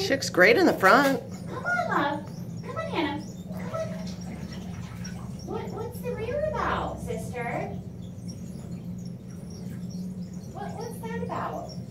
She looks great in the front. Come on, love. Come on, Hannah. Come on. What's the rear about, sister? What's that about?